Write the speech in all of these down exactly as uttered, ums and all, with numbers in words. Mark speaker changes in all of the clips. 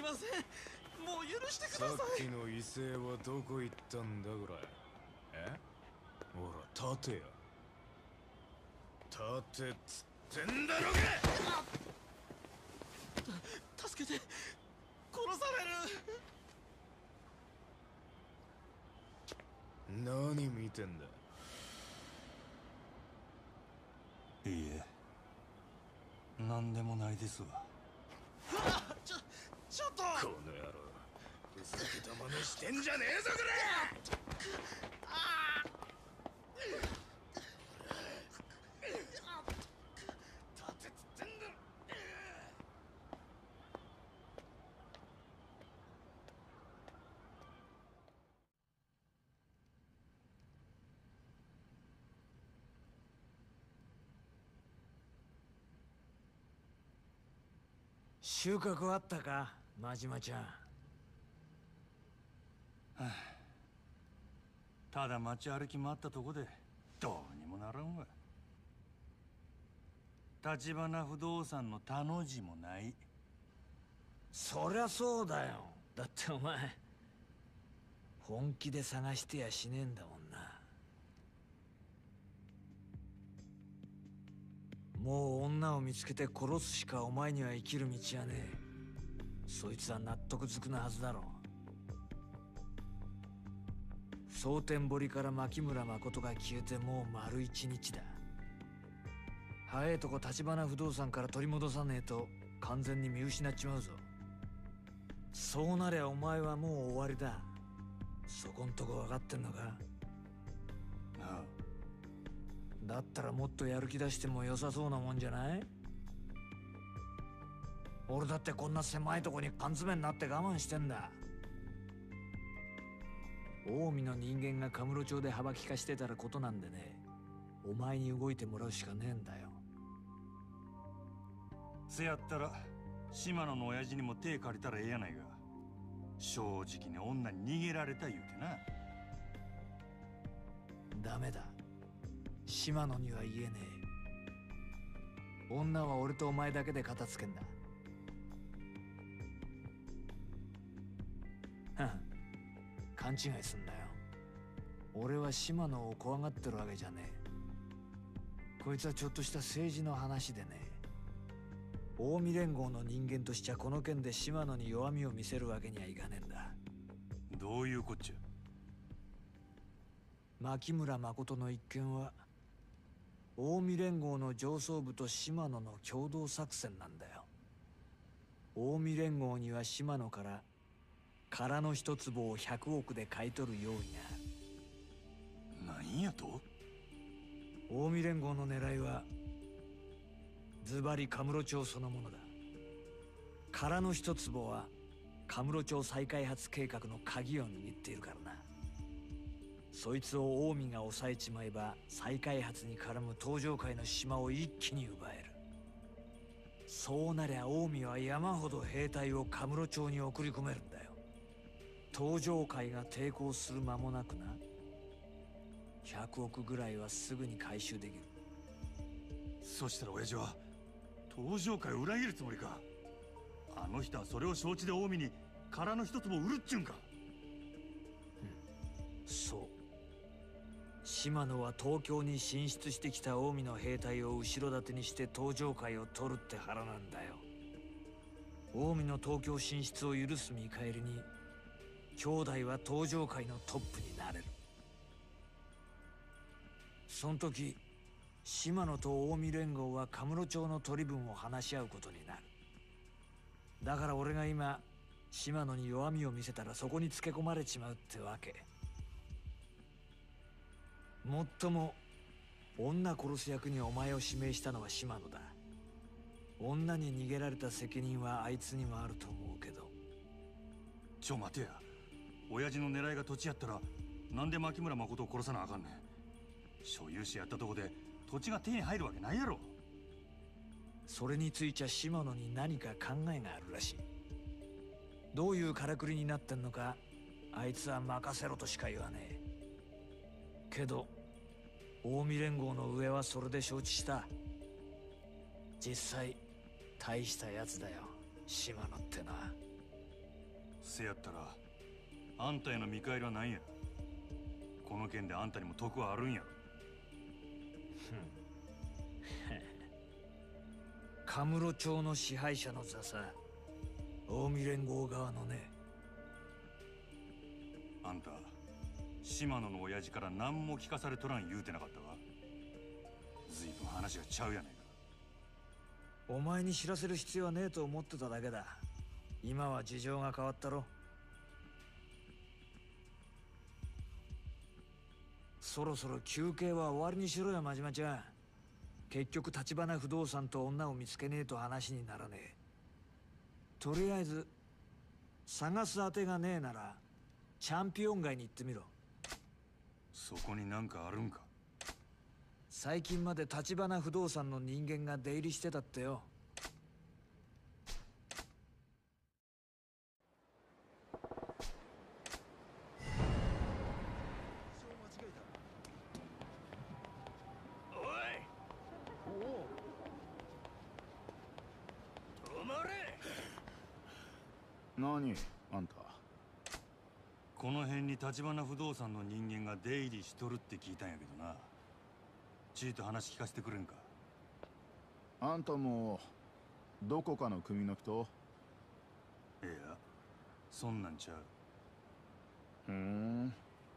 Speaker 1: ません。もう許してください。
Speaker 2: さっきの威勢はどこ行ったんだこれ。え、ほら立てや。立てっつってんだろが。
Speaker 1: 助けて、殺される。
Speaker 2: 何見てんだ。
Speaker 3: いいえ、何でもないですわ。
Speaker 1: ちょちょっと
Speaker 2: この野郎、ふざけた真似してんじゃねえぞこれ。立てっつってんだろ。
Speaker 4: 収穫あったか、真島ちゃん。は
Speaker 3: あ、ただ街歩き回ったとこでどうにもならんわ。橘不動産の他の字もない。
Speaker 4: そりゃそうだよ。だってお前本気で探してやしねえんだもんな。もう女を見つけて殺すしかお前には生きる道はねえ。そいつは納得づくなはずだろう。蒼天堀から牧村誠が消えてもう丸一日だ。早いとこ橘不動産から取り戻さねえと完全に見失っちまうぞ。そうなりゃお前はもう終わりだ。そこんとこ分かってんのか。
Speaker 3: ああ、
Speaker 4: だったらもっとやる気出しても良さそうなもんじゃない？俺だってこんな狭いとこに缶詰になって我慢してんだ。近江の人間がカムロ町で幅利かしてたらことなんでね。お前に動いてもらうしかねえんだよ。
Speaker 3: せやったら島野の親父にも手借りたらええやないか。正直に女に逃げられた言うてな。
Speaker 4: ダメだ、島野には言えねえ。女は俺とお前だけで片付けんだ。はん、勘違いすんだよ。俺は島野を怖がってるわけじゃねえ。こいつはちょっとした政治の話でね。近江連合の人間としちゃこの件で島野に弱みを見せるわけにはいかねえんだ。
Speaker 3: どういうこっちゃ。
Speaker 4: 牧村誠の一件は近江連合の上層部と島野の共同作戦なんだよ。近江連合には島野から空の一坪をひゃくおくで買い取る用意がある。
Speaker 3: なんやと。
Speaker 4: 近江連合の狙いはズバリカムロ町そのものだ。空の一坪はカムロ町再開発計画の鍵を握っているからな。そいつを近江が抑えちまえば再開発に絡む東上界の島を一気に奪える。そうなりゃ近江は山ほど兵隊をカムロ町に送り込めるんだよ。東上界が抵抗する間もなくな。ひゃくおくぐらいはすぐに回収できる。
Speaker 3: そしたら親父は東上界を裏切るつもりか。あの人はそれを承知で近江に空の一つも売るっちゅうんか。
Speaker 4: うん、そう。島野は東京に進出してきた近江の兵隊を後ろ盾にして東上界を取るって腹なんだよ。近江の東京進出を許す見返りに兄弟は東上界のトップになれる。その時島野と近江連合はカムロ町の取り分を話し合うことになる。だから俺が今島野に弱みを見せたらそこにつけ込まれちまうってわけ。もっとも女殺す役にお前を指名したのは島野だ。女に逃げられた責任はあいつにもあると思うけど。
Speaker 3: ちょ待てや。親父の狙いが土地やったらなんで牧村誠を殺さなあかんねん。所有者やったとこで土地が手に入るわけないやろ。
Speaker 4: それについちゃ島野に何か考えがあるらしい。どういうからくりになってんのかあいつは任せろとしか言わねえ。けど近江連合の上はそれで承知した。実際大したやつだよ島野ってのは。
Speaker 3: せやったらあんたへの見返りは何や。この件であんたにも得はあるんやろ。
Speaker 4: カムロ町の支配者の座さ。近江連合側のね。
Speaker 3: あんた島野の親父から何も聞かされとらん言うてなかったか。ずいぶん話がちゃうやないか。
Speaker 4: お前に知らせる必要はねえと思ってただけだ。今は事情が変わったろ。そろそろ休憩は終わりにしろよ、真島ちゃん。結局橘不動産と女を見つけねえと話にならねえ。とりあえず探す当てがねえならチャンピオン街に行ってみろ。
Speaker 3: そこになんかあるんか。
Speaker 4: 最近まで橘不動産の人間が出入りしてたってよ。
Speaker 2: 何あんた。
Speaker 3: この辺に橘不動産の人間が出入りしとるって聞いたんやけどな。ちいと話聞かせてくれんか。
Speaker 2: あんたもどこかの組の人？
Speaker 3: いや、そんなんちゃう。
Speaker 2: ふーん。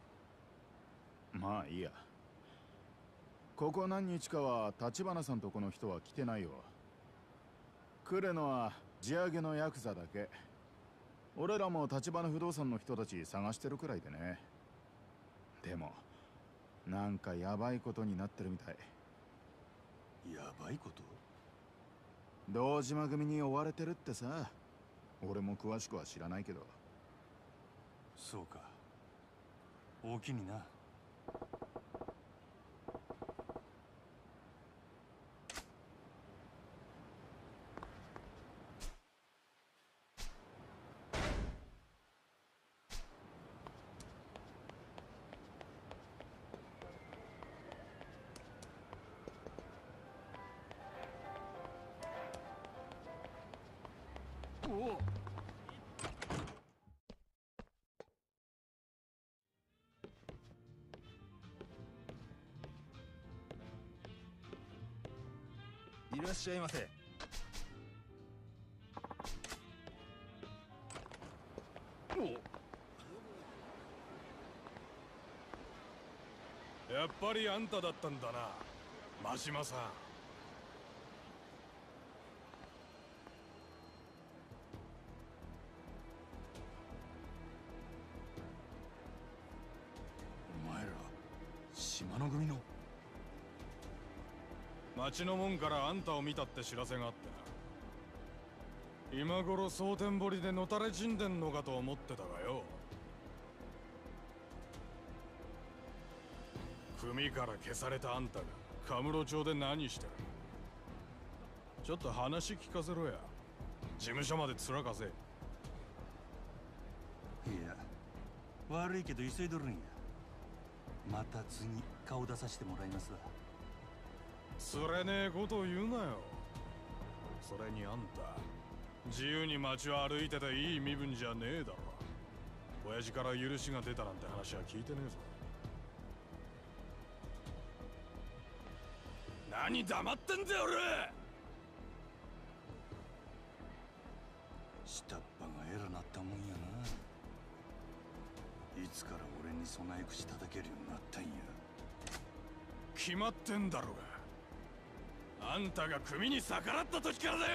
Speaker 2: まあいいや。ここ何日かは橘さんとこの人は来てないよ。来るのは地上げのヤクザだけ。俺らも橘不動産の人たち探してるくらいでね。でもなんかヤバいことになってるみたい。
Speaker 3: やばいこと？
Speaker 2: 堂島組に追われてるってさ。俺も詳しくは知らないけど。
Speaker 3: そうか。大きにな。
Speaker 1: いらっしゃいませ。
Speaker 2: やっぱりあんただったんだな、真島さん。
Speaker 3: お前ら島の組の。
Speaker 2: 町の門からあんたを見たって知らせがあってな。今頃蒼天堀でのたれ死んでんのかと思ってたがよ。組から消されたあんたがカムロ町で何してる？ちょっと話聞かせろや。事務所まで面かせ。
Speaker 3: いや、悪いけど急いどるんや。また次顔出させてもらいますわ。
Speaker 2: つれねえこと言うなよ。それにあんた自由に街を歩いてていい身分じゃねえだろ。親父から許しが出たなんて話は聞いてねえぞ。何黙ってんだよ俺。
Speaker 3: 下っ端が偉なったもんやな。いつから俺に備え口叩けるようになったんや。
Speaker 2: 決まってんだろうが。あんたが組に逆らった時からだよ。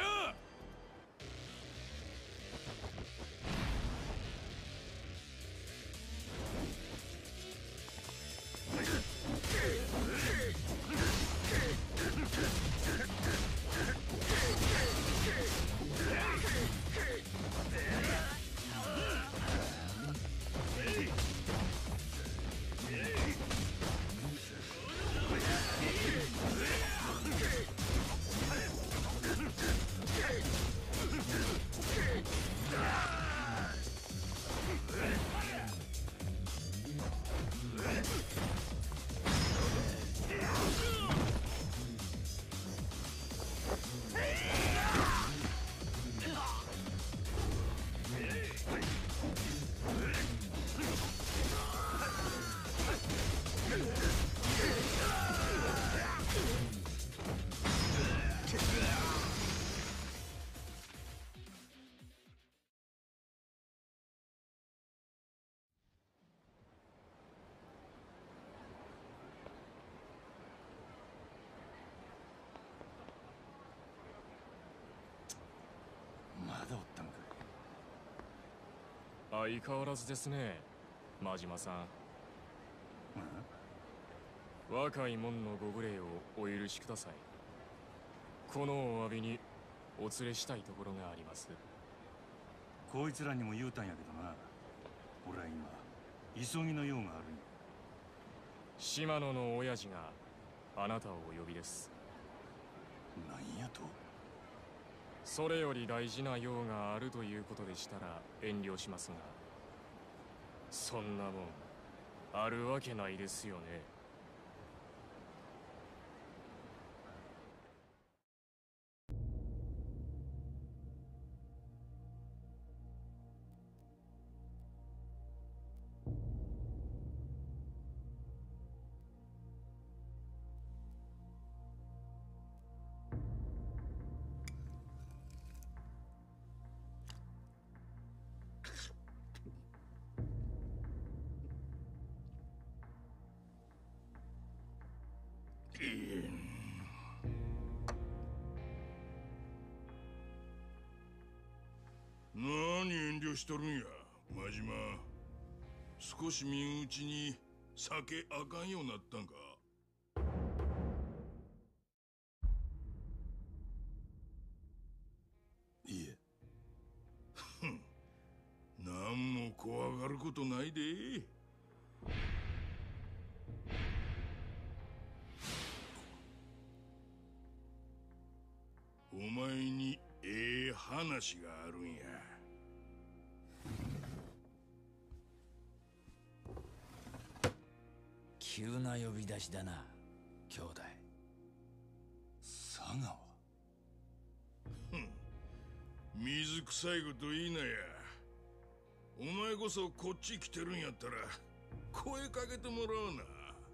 Speaker 5: 相変わらずですね、真島さん。若い者のご無礼をお許しください。このお詫びにお連れしたいところがあります。
Speaker 3: こいつらにも言うたんやけどな、俺は今急ぎの用があるんや。
Speaker 5: 島野の親父があなたをお呼びです。
Speaker 3: 何やと？
Speaker 5: それより大事な用があるということでしたら遠慮しますが、そんなもんあるわけないですよね。
Speaker 6: 何遠慮しとるんや、真島。少し身内に酒あかんようなったんか。
Speaker 3: いえ。
Speaker 6: ふん、何も怖がることないで。お前にええ話があるんや。
Speaker 4: 急な呼び出しだな、兄弟。
Speaker 3: 佐川。
Speaker 6: ふん、水臭いこと言いなや。お前こそこっち来てるんやったら声かけてもらうな。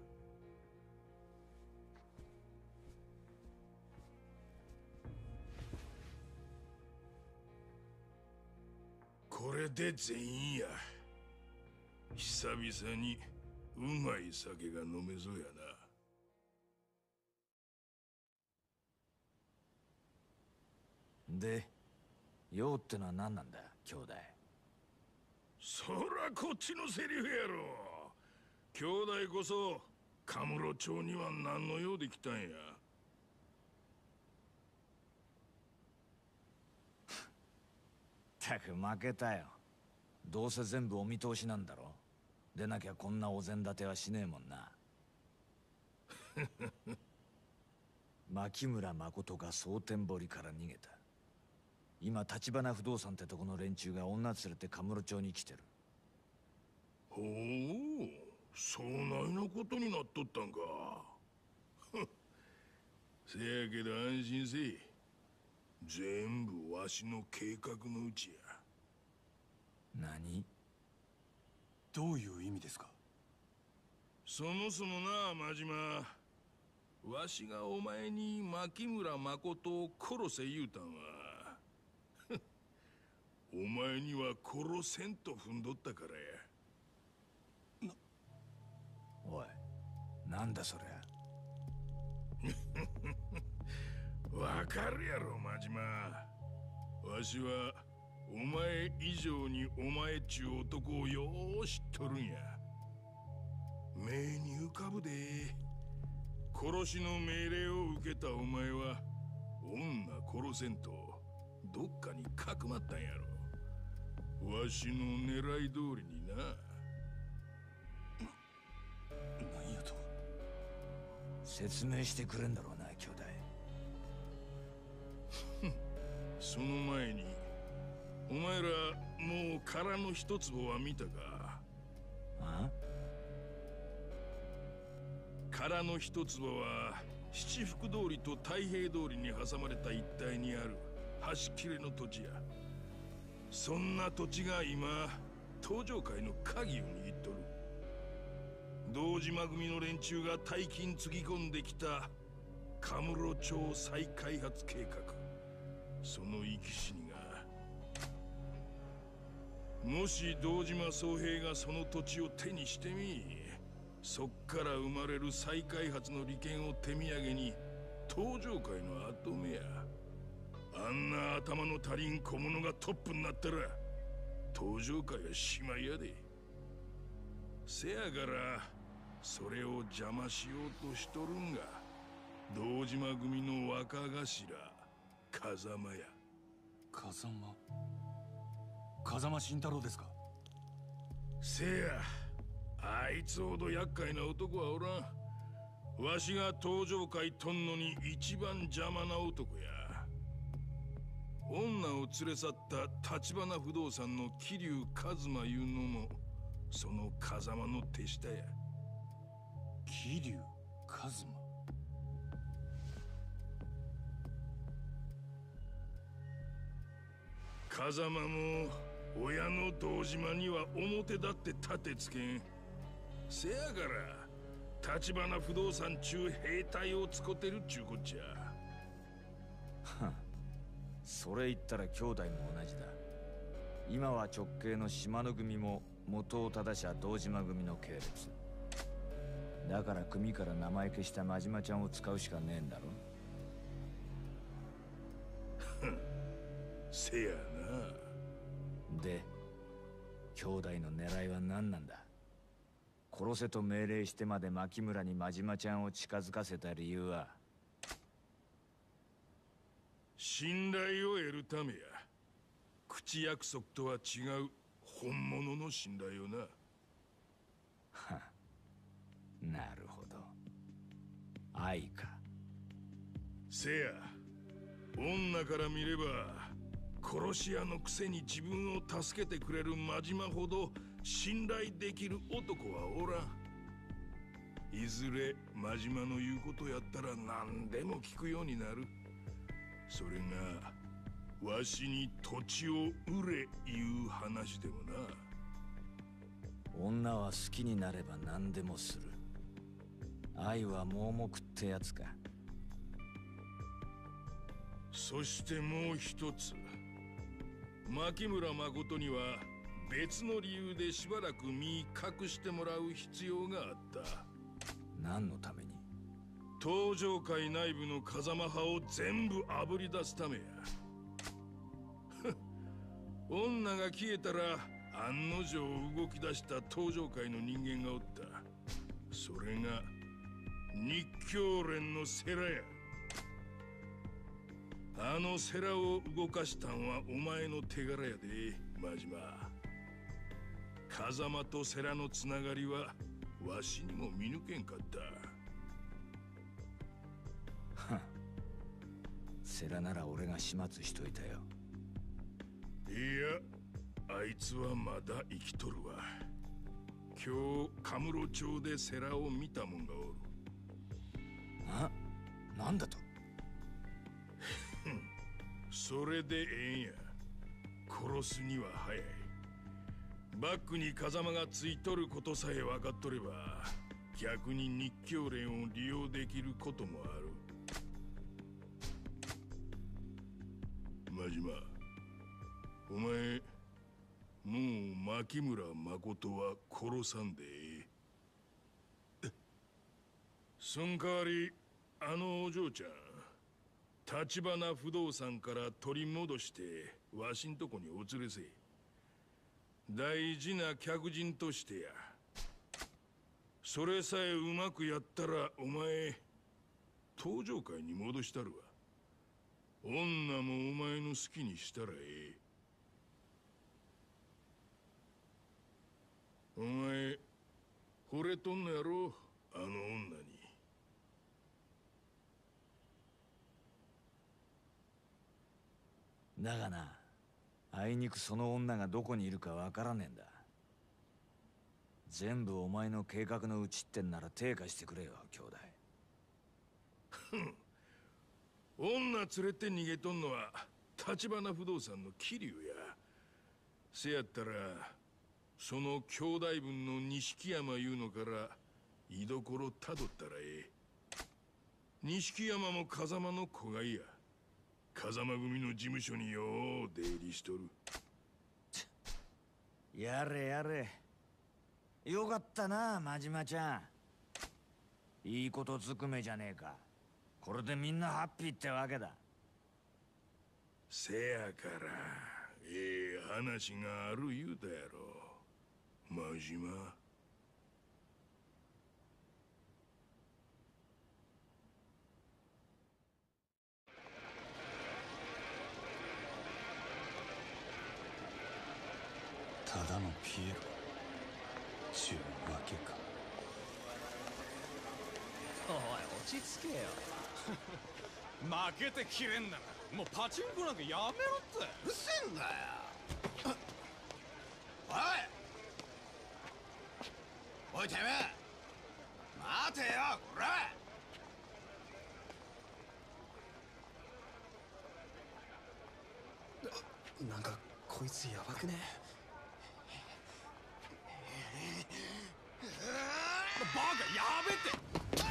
Speaker 6: これで全員や。久々にうまい酒が飲めそうやな。
Speaker 4: で、用ってのは何なんだ、兄弟。
Speaker 6: そらこっちのセリフやろ。兄弟こそカムロ町には何の用で来たんや。
Speaker 4: ったく負けたよ。どうせ全部お見通しなんだろ。でなきゃこんなお膳立てはしねえもんな。牧村誠が蒼天堀から逃げた。今橘不動産ってとこの連中が女連れてカムロ町に来てる。
Speaker 6: ほう、そうないなことになっとったんか。せやけど安心せい。全部わしの計画のうちや。
Speaker 4: 何？
Speaker 3: どういう意味ですか？
Speaker 6: そもそもな、真島。わしがお前に牧村誠を殺せ言うたんはお前には殺せんと踏んどったからや。
Speaker 4: おい、なんだそりゃ。
Speaker 6: わかるやろ、真島。わしはお前以上にお前っちゅう男をよう知っとるんや。目に浮かぶで。殺しの命令を受けたお前は女殺せんとどっかにかくまったんやろ。わしの狙い通りにな。
Speaker 3: 何やと？
Speaker 4: 説明してくれんだろうな、兄弟。
Speaker 6: その前にお前らもう殻の一坪は見たか？
Speaker 4: あ？
Speaker 6: 殻の一坪は七福通りと太平通りに挟まれた一帯にある端切れの土地や。そんな土地が今東上界の鍵を握っとる。堂島組の連中が大金つぎ込んできたカムロ町再開発計画、その生き死にが、もし堂島宗平がその土地を手にしてみ、そっから生まれる再開発の利権を手土産に東上界の跡目や。あんな頭の足りん小者がトップになったら登場会はしまいやで。せやからそれを邪魔しようとしとるんが堂島組の若頭風間や。
Speaker 3: 風間風間慎太郎ですか？
Speaker 6: せや、あいつほど厄介な男はおらん。わしが登場会とんのに一番邪魔な男や。女を連れ去った橘不動産の桐生一馬いうのもその風間の手下や。
Speaker 3: 桐生一馬。
Speaker 6: 風間も親の堂島には表立って立てつけん。せやから橘不動産中兵隊をつこてるっちゅうこっちゃ。
Speaker 4: はん、それ言ったら兄弟も同じだ。今は直系の島野組も元を正しゃ堂島組の系列だから、組から名前消した真島ちゃんを使うしかねえんだろ。
Speaker 6: せやな。
Speaker 4: で、兄弟の狙いは何なんだ？殺せと命令してまで牧村に真島ちゃんを近づかせた理由は？
Speaker 6: 信頼を得るためや。口約束とは違う本物の信頼をな。
Speaker 4: はなるほど、愛か。
Speaker 6: せや、女から見れば殺し屋のくせに自分を助けてくれる真島ほど信頼できる男はおらん。いずれ真島の言うことやったら何でも聞くようになる。それがわしに土地を売れいう話でもな。
Speaker 4: 女は好きになれば何でもする。愛は盲目ってやつか。
Speaker 6: そしてもう一つ、牧村誠には別の理由でしばらく身隠してもらう必要があった。
Speaker 4: 何のために？
Speaker 6: 登場界内部の風間派を全部あぶり出すためや。女が消えたら案の定動き出した登場界の人間がおった。それが日教連の世良や。あの世良を動かしたんはお前の手柄やで、真島。風間と世良のつながりはわしにも見抜けんかった。
Speaker 4: はん、世良なら俺が始末しといたよ。
Speaker 6: いや、あいつはまだ生きとるわ。今日カムロ町で世良を見たもんがおる。
Speaker 4: あ、なんだと？
Speaker 6: それでええんや。殺すには早い。バックに風間がついとることさえ分かっとれば逆に日教連を利用できることもある。真島、お前もう牧村誠は殺さんでええ。そん代わりあのお嬢ちゃん橘不動産から取り戻してわしんとこにお連れせえ。大事な客人としてや。それさえうまくやったらお前登場界に戻したるわ。女もお前の好きにしたらええ。お前惚れとんのやろ、あの女に。
Speaker 4: だがな、あいにくその女がどこにいるかわからねえんだ。全部お前の計画のうちってんなら手貸してくれよ、兄弟。
Speaker 6: ふん、女連れて逃げとんのは橘不動産の桐生や。せやったらその兄弟分の錦山いうのから居所たどったらええ。錦山も風間の子がいや。風間組の事務所によう出入りしとる。
Speaker 4: やれやれ、よかったな真島ちゃん。いいことずくめじゃねえか。これでみんなハッピーってわけだ。
Speaker 6: せやからええ話がある言うたやろ、真島。
Speaker 3: ただのピエロちゅうわけか。
Speaker 7: おい落ち着けよ負けてきれんならもうパチンコなんかやめろって。
Speaker 8: うるせえんだよ。おいおいてめえ待てよこら。
Speaker 7: なんかこいつやばくね。バカやべって。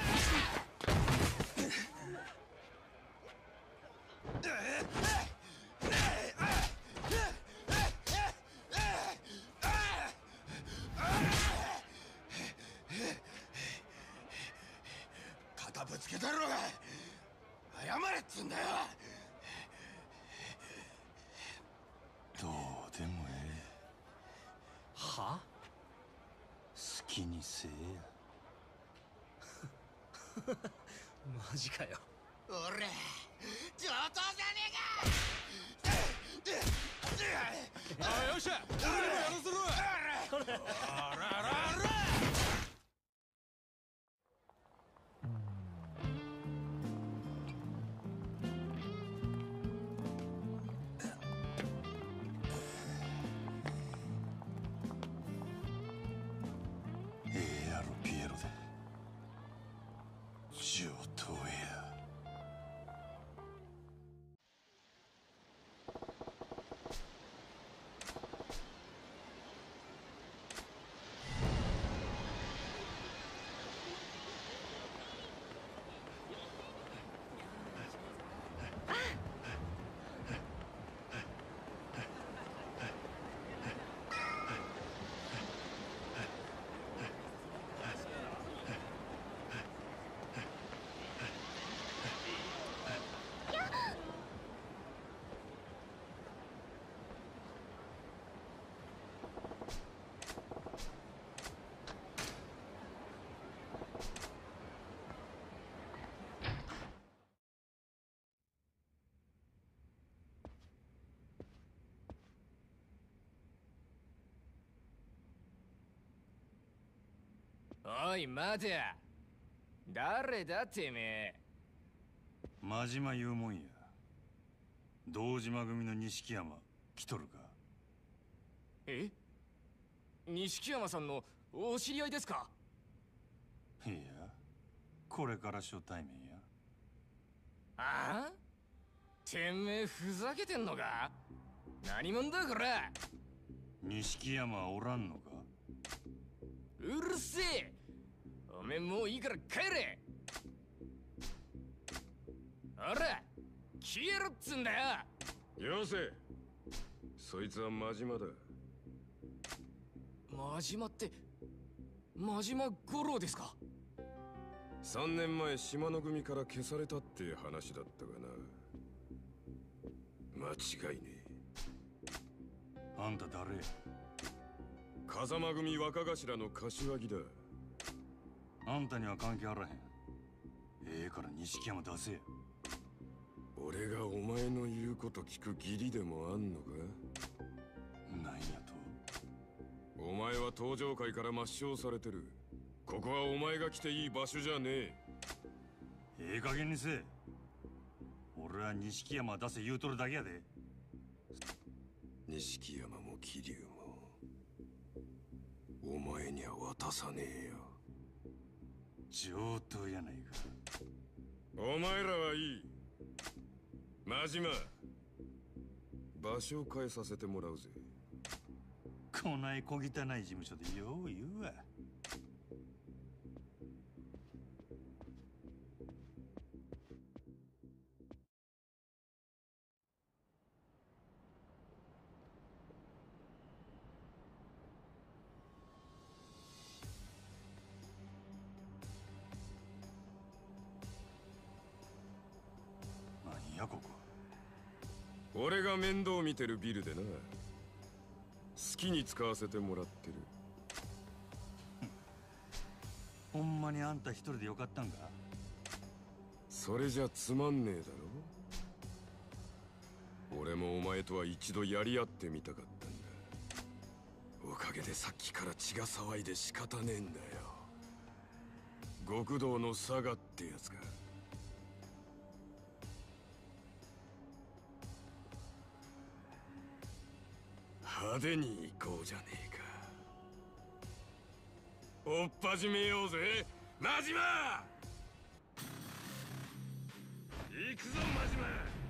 Speaker 8: 肩ぶつけたろうが謝れっつんだよ。
Speaker 3: どうでもええ。
Speaker 7: は？
Speaker 3: 好きにせえや。
Speaker 7: マジかよ。
Speaker 8: 俺上等じゃねえか。
Speaker 7: あよっしゃ俺にもやらせろ。あらあらあら。
Speaker 3: ええやろピエロで上等や。
Speaker 5: おい待てや。誰だてめえ。
Speaker 3: 真島言うもんや。堂島組の錦山来とるか。
Speaker 5: え、錦山さんのお知り合いですか。
Speaker 3: いやこれから初対面や。
Speaker 5: ああ、てめえふざけてんのか。何者だこら。
Speaker 3: 錦山おらんのか。
Speaker 5: うるせえ。おめえもういいから帰れ。ほら消えろっつんだよ。
Speaker 6: よせ、そいつは真島だ。
Speaker 5: 真島って真島五郎ですか。
Speaker 6: さんねんまえ島の組から消されたって話だったがな。間違いねえ。
Speaker 3: あんた誰や。
Speaker 6: 風間組若頭の柏木だ。
Speaker 3: あんたには関係あらへん。ええから錦山出せや。
Speaker 6: 俺がお前の言うこと聞く義理でもあんのか。
Speaker 3: なんやと。
Speaker 6: お前は登場界から抹消されてる。ここはお前が来ていい場所じゃねえ。
Speaker 3: ええ加減にせえ。俺は錦山出せ言うとるだけやで。
Speaker 6: 錦山も桐生もお前には渡さねえよ。
Speaker 3: 上等やないか。
Speaker 6: お前らはいい。真島、場所を変えさせてもらうぜ。
Speaker 3: こない小汚い事務所でよう言うわ。何やここ。
Speaker 9: 俺が面倒見てるビルでな。好きに使わせてもらってる。
Speaker 3: ほんまにあんた一人でよかったんか？
Speaker 9: それじゃつまんねえだろ。俺もお前とは一度やり合ってみたかったんだ。おかげでさっきから血が騒いで仕方ねえんだよ。極道の佐賀ってやつか。派手に行こうじゃねえか。追っ始めようぜ、真島。行くぞ真島。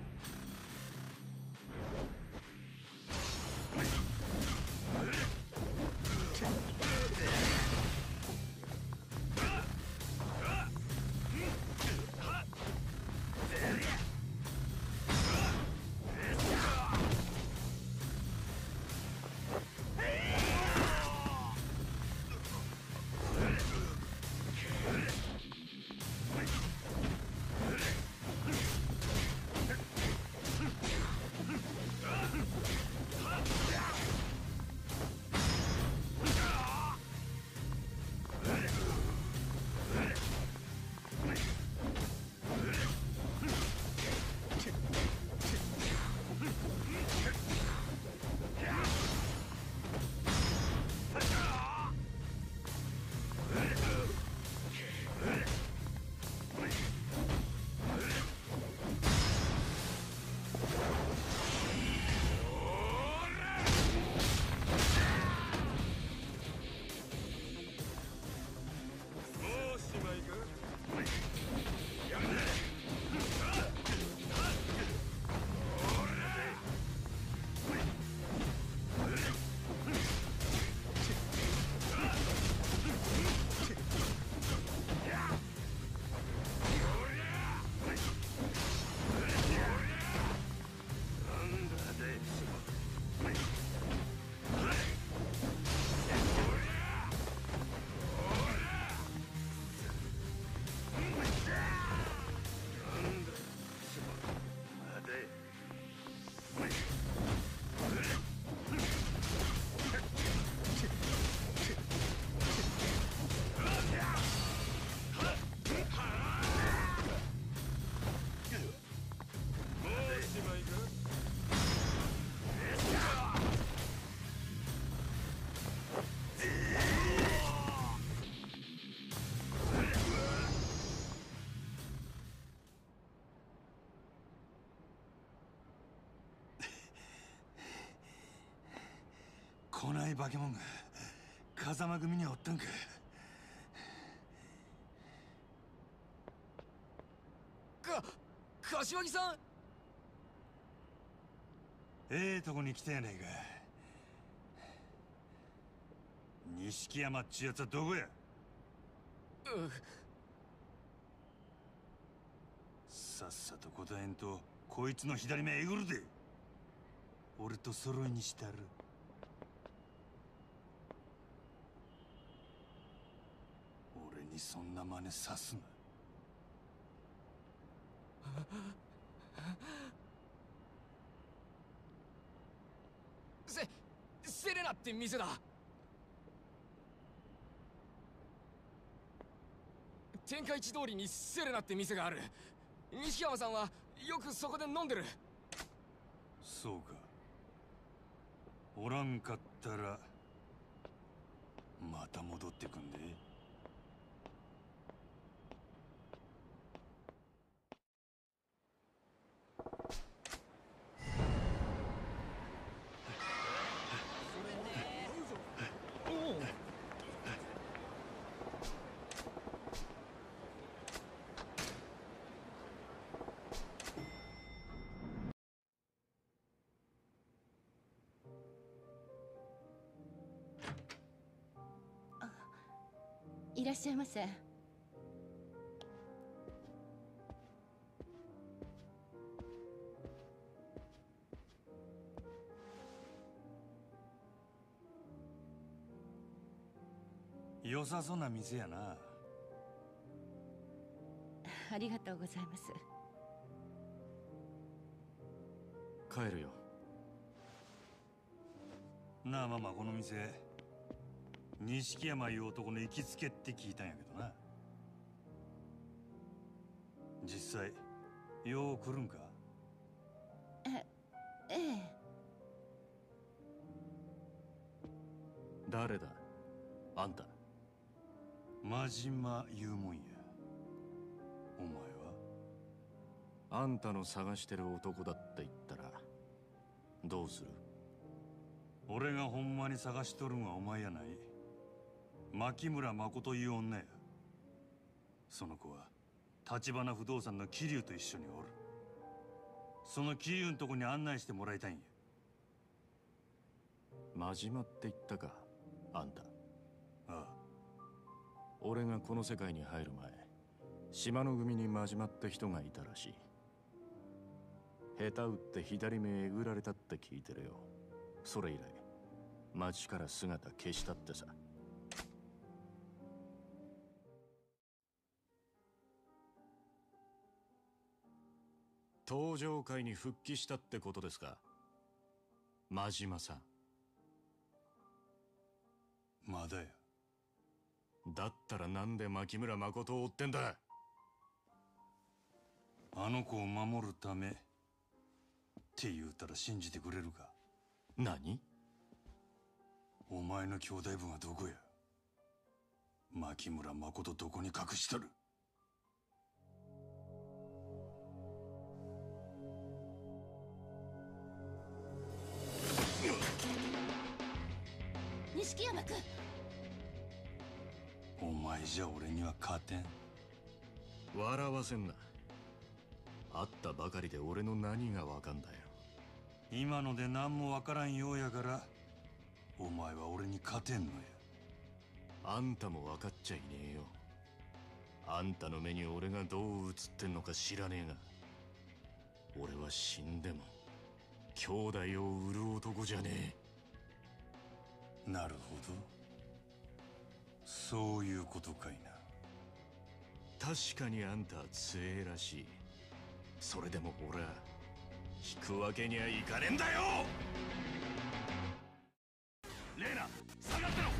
Speaker 3: 来ない化け物が風間組にはおったんか。
Speaker 4: か柏木さん。
Speaker 3: ええとこに来たやないか。錦山っちゅうやつはどこや。
Speaker 4: う
Speaker 3: さっさと答えんとこいつの左目えぐるで。俺と揃いにしたる。俺にそんな真似さすな。
Speaker 4: セセレナって店だ。天下一通りにセレナって店がある。西山さんはよくそこで飲んでる。
Speaker 3: そうか。おらんかったらまた戻ってくんで。
Speaker 10: いらっしゃいませ。
Speaker 3: 良さそうな店やな。
Speaker 10: ありがとうございます。 帰るよ。
Speaker 3: なあママ、この店錦山いう男の行きつけって聞いたんやけどな。実際よう来るんか？
Speaker 11: えええ。
Speaker 10: 誰だあんた？
Speaker 3: 真島言うもんや。お前は？
Speaker 10: あんたの探してる男だって言ったらどうする？
Speaker 3: 俺がほんまに探しとるんはお前やない。牧村誠いう女や。その子は橘不動産の桐生と一緒におる。その桐生のとこに案内してもらいたいんや。
Speaker 10: 真島って言ったかあんた。
Speaker 3: ああ。
Speaker 10: 俺がこの世界に入る前、島の組に真島って人がいたらしい。下手打って左目えぐられたって聞いてるよ。それ以来町から姿消したってさ。登場界に復帰したってことですか、真島さん。
Speaker 3: まだや。
Speaker 10: だったらなんで牧村誠を追ってんだ？
Speaker 3: あの子を守るためって言うたら信じてくれるか？
Speaker 10: 何？
Speaker 3: お前の兄弟分はどこや？牧村誠どこに隠しとる？
Speaker 11: 錦山君。
Speaker 3: お前じゃ俺には勝てん。
Speaker 10: 笑わせんな。会ったばかりで俺の何がわかんだよ。
Speaker 3: 今ので何もわからんようやからお前は俺に勝てんのや。
Speaker 10: あんたも分かっちゃいねえよ。あんたの目に俺がどう映ってんのか知らねえが、俺は死んでも兄弟を売る男じゃね
Speaker 3: え。なるほど、そういうことかいな。
Speaker 10: 確かにあんたは強えらしい。それでも俺は引くわけにはいかねえんだよ。レイナ、下がってろ。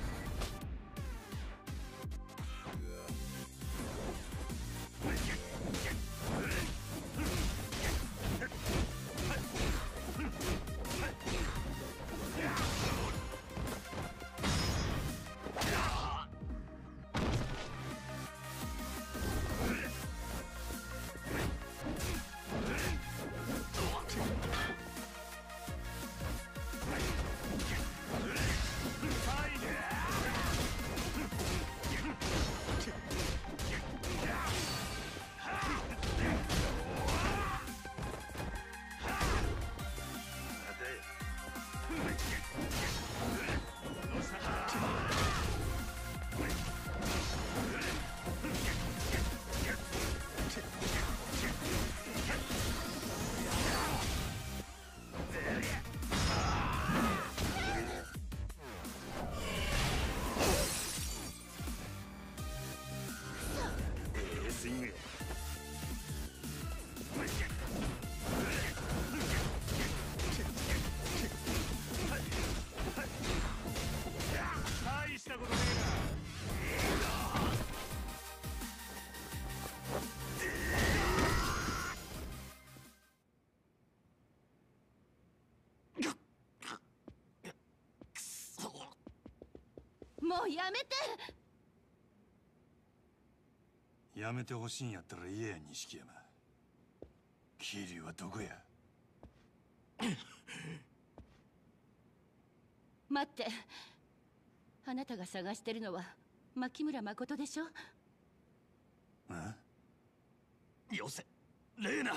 Speaker 11: もうやめて。
Speaker 3: やめてほしいんやったら言えや、錦山。桐生はどこや？
Speaker 11: 待って、あなたが探してるのは牧村誠でしょ？
Speaker 3: あ？
Speaker 10: よせ、レイナ。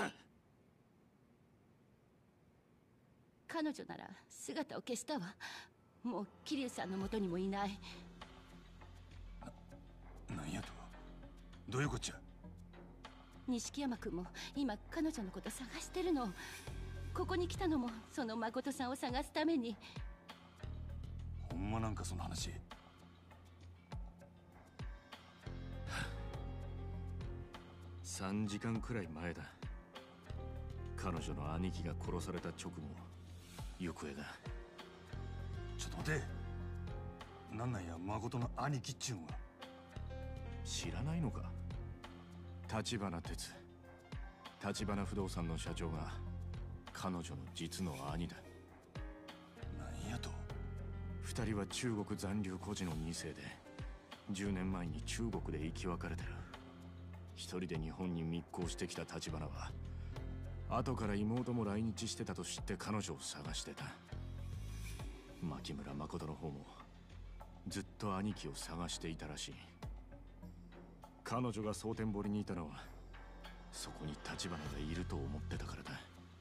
Speaker 11: 彼女なら姿を消したわ。もう桐生さんの元にもいない。
Speaker 3: な、なんやと？どういうこっちゃ？
Speaker 11: 錦山君も今彼女のこと探してるの。ここに来たのもその誠さんを探すために。
Speaker 3: ほんまなんかその話？
Speaker 10: さんじかんくらい前だ。 彼女の兄貴が殺された直後、行方が。
Speaker 3: ちょっと待て。なんなんや誠の兄貴っちゅうんは。
Speaker 10: 知らないのか。立花哲、立花不動産の社長が彼女の実の兄だ。
Speaker 3: 何やと。
Speaker 10: 二人は中国残留孤児の二世で、じゅうねんまえに中国で生き別れてる。一人で日本に密航してきた立花は、後から妹も来日してたと知って彼女を探してた。牧村誠の方もずっと兄貴を探していたらしい。彼女が蒼天堀にいたのは、そこに立花がいると思ってたからだ。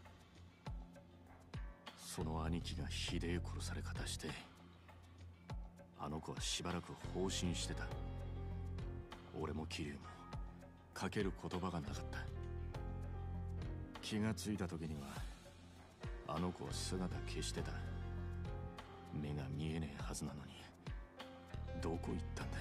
Speaker 10: その兄貴がひでえ殺され方して、あの子はしばらく放心してた。俺も桐生もかける言葉がなかった。気がついた時にはあの子は姿消してた。目が見えねえはずなのにどこ行ったんだ。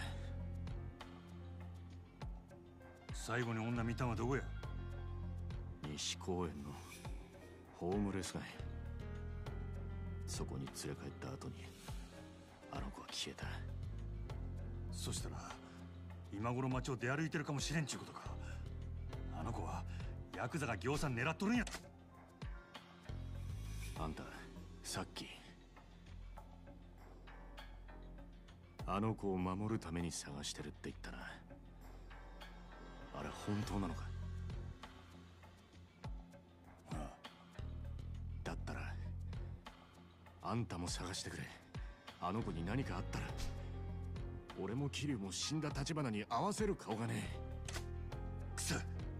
Speaker 3: 最後に女見たんはどこや。
Speaker 10: 西公園のホームレス街。そこに連れ帰った後にあの子は消えた。
Speaker 3: そしたら今頃街を出歩いてるかもしれんちゅうことか。あの子はヤクザが行さん狙っとるんや。
Speaker 10: あんたさっきあの子を守るために探してるって言ったな。あれ本当なのか。
Speaker 3: ああ。
Speaker 10: だったらあんたも探してくれ。あの子に何かあったら俺も桐生も死んだ立花に合わせる顔がねえ。
Speaker 3: くそ。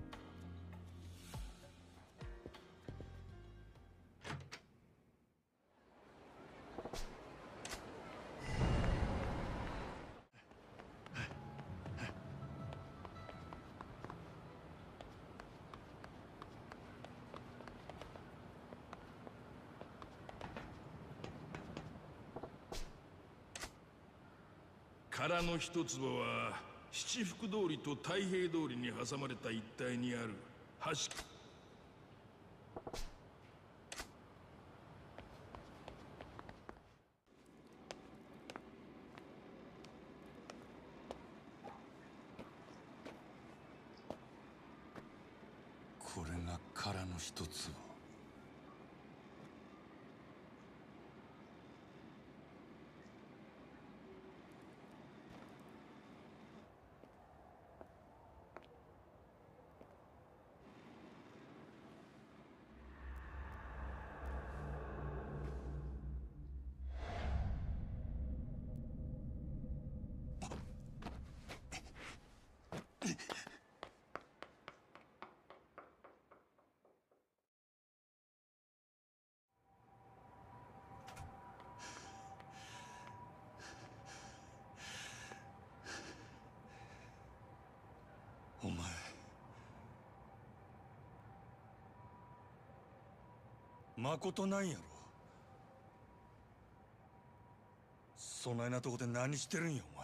Speaker 6: 殻の一坪は七福通りと太平通りに挟まれた一帯にある橋。
Speaker 3: これが殻の一つ。お前誠なんやろ。そないなとこで何してるんやお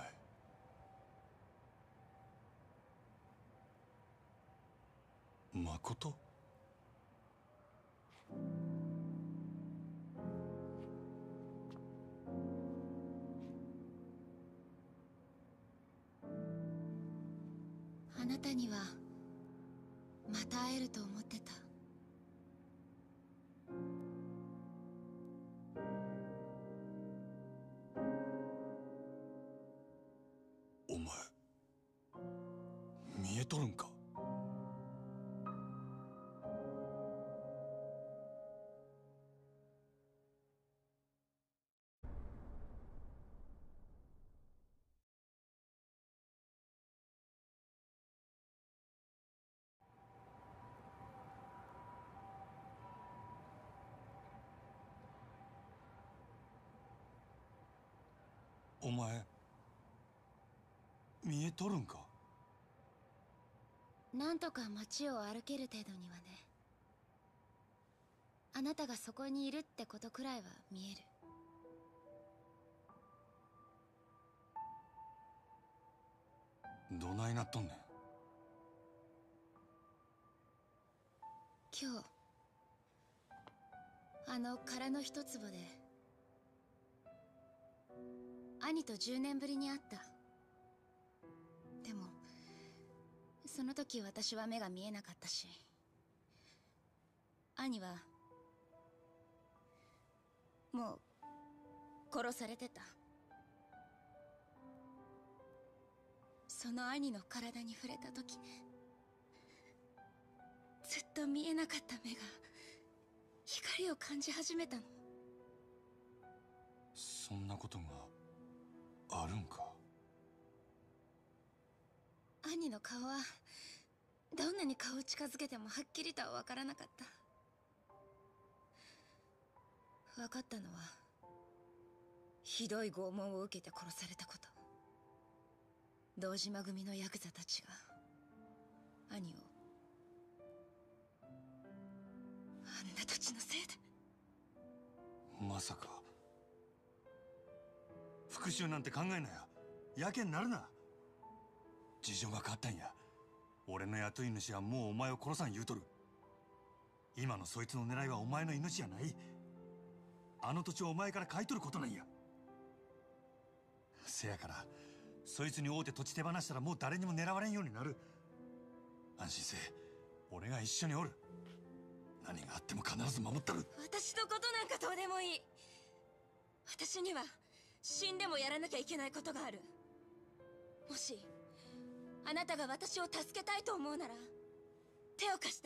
Speaker 3: 前。誠？
Speaker 12: あなたにはまた会えると思ってた。
Speaker 3: お前見えとるんか。お前見えとるんか。
Speaker 12: なんとか街を歩ける程度にはね。あなたがそこにいるってことくらいは見える。
Speaker 3: どないなっとんねん。
Speaker 12: 今日あの殻の一坪で兄とじゅうねんぶりに会った。でもその時私は目が見えなかったし、兄はもう殺されてた。その兄の体に触れた時ね、ずっと見えなかった目が光を感じ始めたの。
Speaker 3: そんなことがあるんか。
Speaker 12: 兄の顔はどんなに顔を近づけてもはっきりとは分からなかった。分かったのはひどい拷問を受けて殺されたこと。堂島組のヤクザたちが兄をあんな土地のせいで。
Speaker 3: まさか復讐なんて考えなや。やけになるな。事情が変わったんや。俺の雇い主はもうお前を殺さん言うとる。今のそいつの狙いはお前の命じゃない。あの土地をお前から買い取ることなんや。せやからそいつに会うて土地手放したらもう誰にも狙われんようになる。安心せえ。俺が一緒におる。何があっても必ず守ったる。
Speaker 12: 私のことなんかどうでもいい。私には死んでもやらなきゃいけないことがある。もしあなたが私を助けたいと思うなら手を貸して。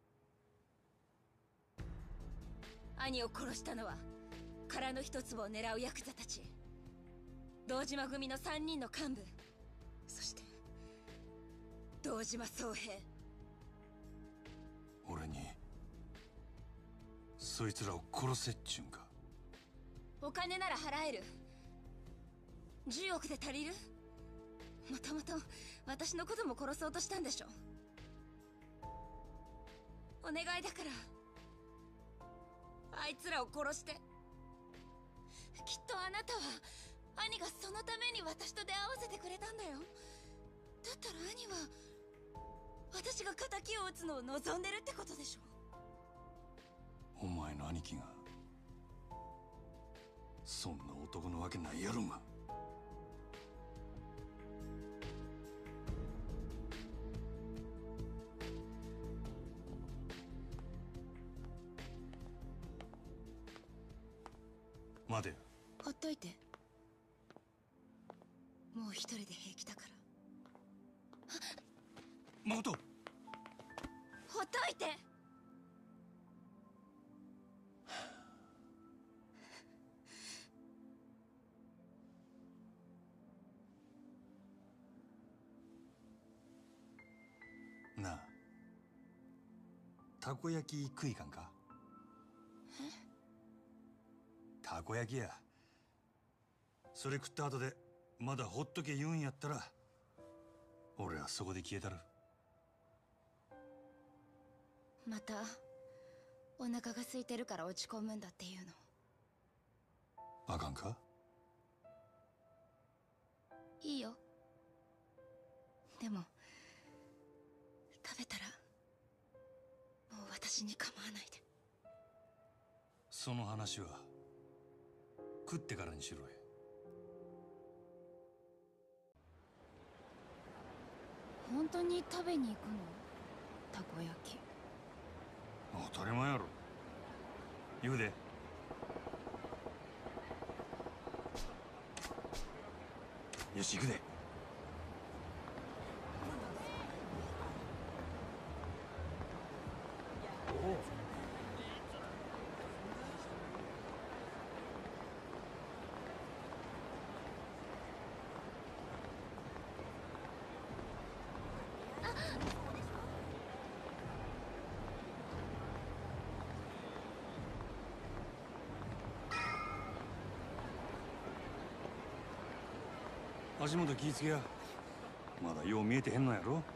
Speaker 12: 兄を殺したのは殻の一粒を狙うヤクザたち、堂島組の三人の幹部、そして堂島宗平。
Speaker 3: 俺にそいつらを殺せっちゅうんか。
Speaker 12: お金なら払える。じゅうおくで足りる？もともと私のことも殺そうとしたんでしょ。お願いだからあいつらを殺して。きっとあなたは兄がそのために私と出会わせてくれたんだよ。だったら兄は私が敵を撃つのを望んでるってことでしょ。
Speaker 3: お前の兄貴がそんな男のわけないやろが。待てよ。
Speaker 12: ほっといて。もう一人で平気だから。
Speaker 3: 誠、
Speaker 12: ほっといて。
Speaker 3: なあ、たこ焼き食いかんか。
Speaker 12: え？
Speaker 3: たこ焼きや。それ食った後でまだほっとけ言うんやったら俺はそこで消えたる。
Speaker 12: またお腹が空いてるから落ち込むんだっていうの。
Speaker 3: あかんか。
Speaker 12: いいよ。でも食べたらもう私に構わないで。
Speaker 3: その話は食ってからにしろや。
Speaker 11: 本当に食べに行くの？たこ焼き。
Speaker 3: 当たり前やろ。言うで。よし行くで。足元気ぃつけや。まだよう見えてへんのやろ。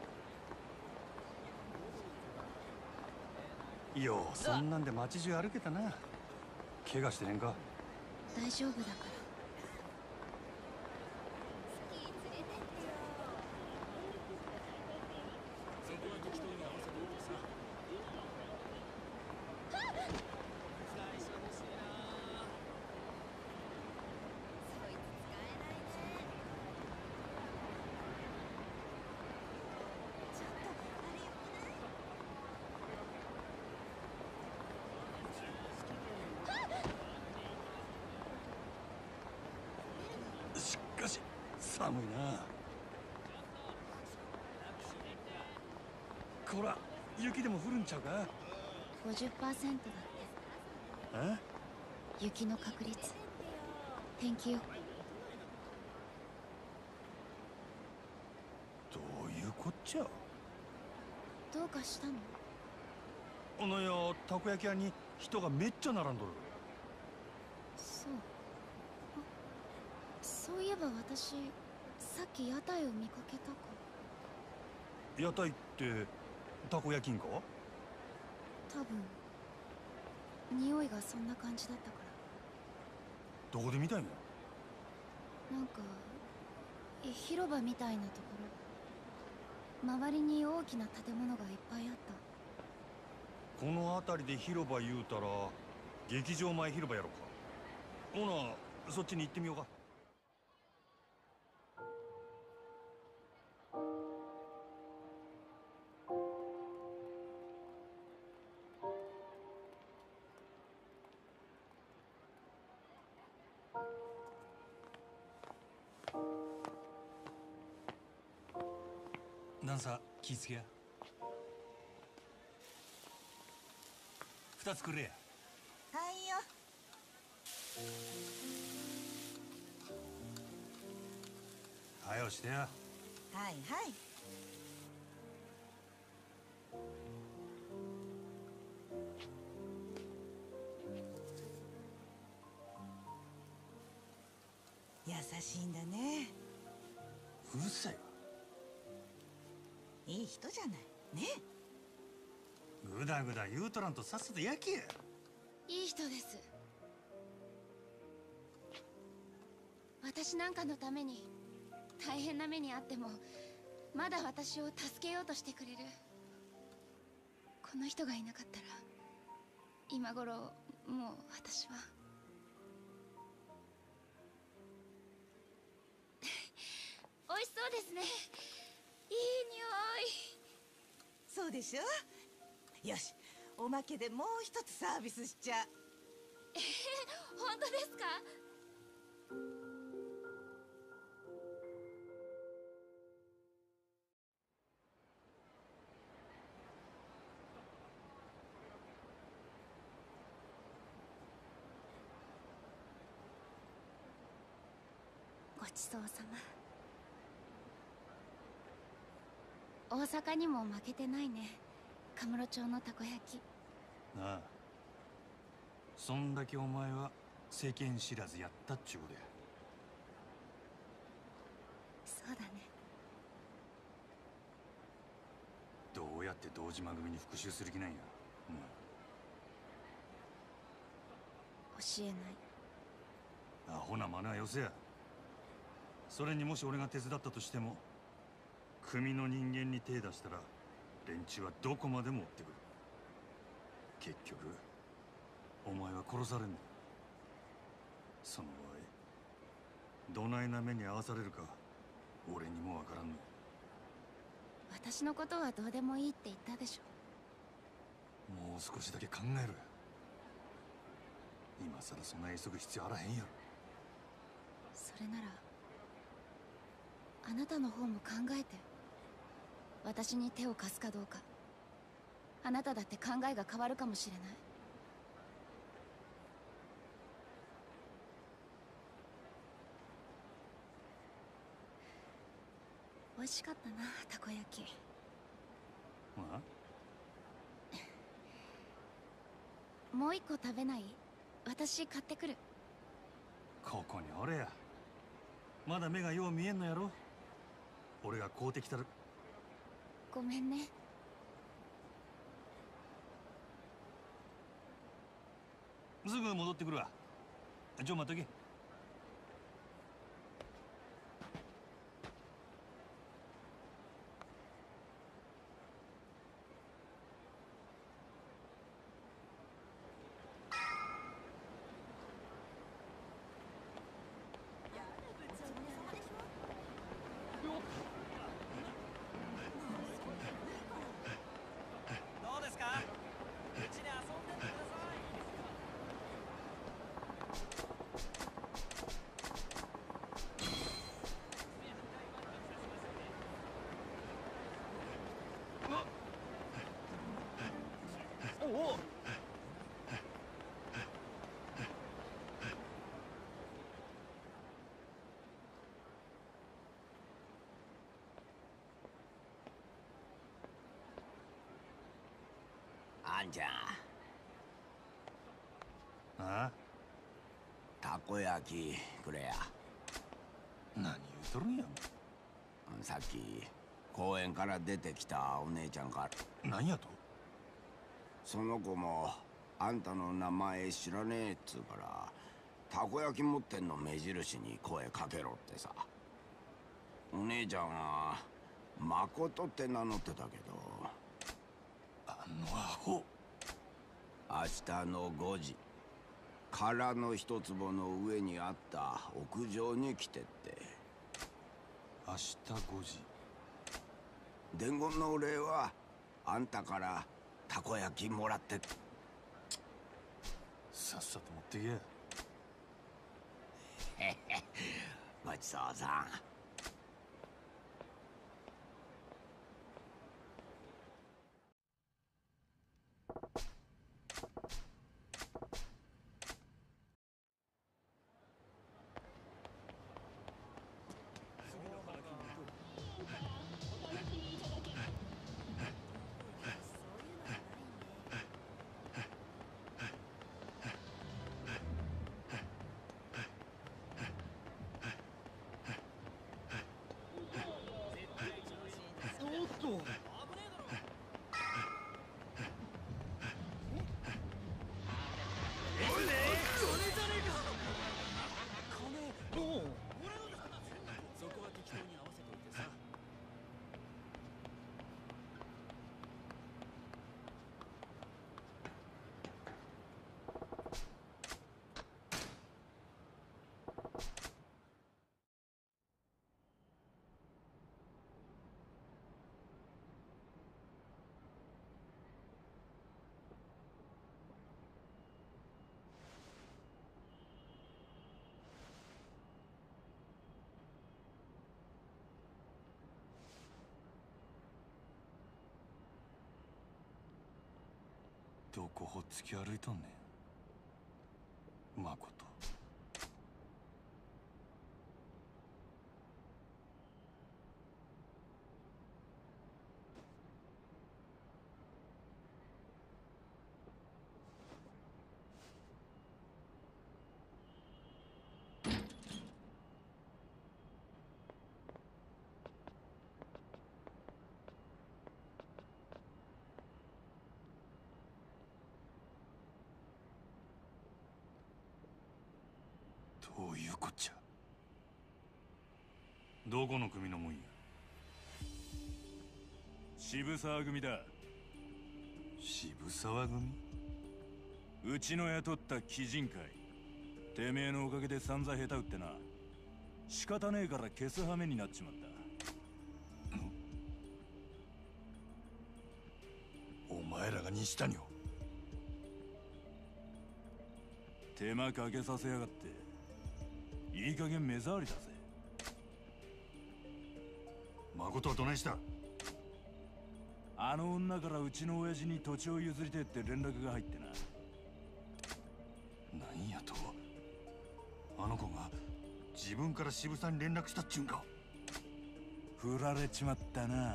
Speaker 3: ようそんなんで街中歩けたな。怪我してへんか。
Speaker 12: 大丈夫だから。
Speaker 5: そこは適当に合わせておいてさ。
Speaker 3: 寒いな。こら雪でも降るんちゃうか。
Speaker 12: ごじゅっパーセント だって。
Speaker 3: え？
Speaker 12: 雪の確率。天気よ。
Speaker 3: どういうこっちゃ。
Speaker 12: どうかしたの？
Speaker 3: あのよ、たこ焼き屋に人がめっちゃ並んどる。
Speaker 12: そう。あ、そういえば私さっき屋台を見かけたか。
Speaker 3: 屋台ってたこ焼きんか？
Speaker 12: 多分匂いがそんな感じだったから。
Speaker 3: どこで見たんや。
Speaker 12: なんか広場みたいなところ、周りに大きな建物がいっぱいあった。
Speaker 3: この辺りで広場言うたら劇場前広場やろか。ほなそっちに行ってみようか。段差気ぃつけや。二つくれや。
Speaker 13: はいよ。
Speaker 3: はよしてや。
Speaker 13: はいはい。優しいんだね。
Speaker 3: うるさいわ。
Speaker 13: いい人じゃないね。
Speaker 3: ぐだぐだ言うとらんとさっさと焼けや。
Speaker 12: いい人です。私なんかのために大変な目にあってもまだ私を助けようとしてくれる。この人がいなかったら今頃もう私は美味しそうですね。いい匂い。
Speaker 13: そうでしょ。よし、おまけでもう一つサービスしちゃう。
Speaker 12: えー、本当ですか？ごちそうさま。大阪にも負けてないね。カムロ町のたこ焼き。
Speaker 3: なあ、そんだけお前は世間知らずやったっちゅうことや。
Speaker 12: そうだね。
Speaker 3: どうやって堂島組に復讐する気なんや。
Speaker 12: 教えない。
Speaker 3: アホな真似はよせや。それにもし俺が手伝ったとしても組の人間に手出したら連中はどこまでも追ってくる。結局お前は殺されんだ。その場合どないな目に遭わされるか俺にもわからんの。
Speaker 12: 私のことはどうでもいいって言ったでしょ。
Speaker 3: もう少しだけ考えろよ。今さらそんな急ぐ必要あらへんやろ。
Speaker 12: それならあなたの方も考えて。私に手を貸すかどうか。あなただって考えが変わるかもしれない。美味しかったな、たこ焼き。もう一個食べない？私買ってくる。
Speaker 3: ここにおれや。まだ目がよう見えんのやろ。俺が買うてきたる。
Speaker 12: ごめんね。
Speaker 3: すぐ戻ってくるわ。ちょ待っとけ。
Speaker 14: どうですか？うちで遊んでってください。 お
Speaker 8: あんちゃん。
Speaker 3: ああ、
Speaker 8: たこ焼きくれや。
Speaker 3: 何言うとるんや。
Speaker 8: さっき公園から出てきたお姉ちゃんから。
Speaker 3: 何やと。
Speaker 8: その子もあんたの名前知らねえっつうからたこ焼き持ってんの目印に声かけろってさ。お姉ちゃんは誠って名乗ってたけど。
Speaker 3: あのアホ。
Speaker 8: 明日のごじ殻の一坪の上にあった屋上に来てって。
Speaker 3: 明日ごじ。
Speaker 8: 伝言のお礼はあんたからたこ焼きもらって。
Speaker 3: さっさと持ってけ。
Speaker 8: ごちそうさん。
Speaker 3: どこほっつき歩いとんねん、誠。どういうこっちゃ。どこの組のもんや。
Speaker 15: 渋沢組だ。
Speaker 3: 渋沢組。
Speaker 15: うちの雇った鬼人会。てめえのおかげで散々下手打ってな。仕方ねえから消す羽目になっちまった。
Speaker 3: お前らが西谷を。
Speaker 15: 手間かけさせやがって。いい加減目障りだぜ。
Speaker 3: 誠はどないした。
Speaker 15: あの女からうちの親父に土地を譲りてえって連絡が入ってな。
Speaker 3: なんやと。あの子が自分から渋沢に連絡したっちゅうんか。
Speaker 15: 振られちまったな。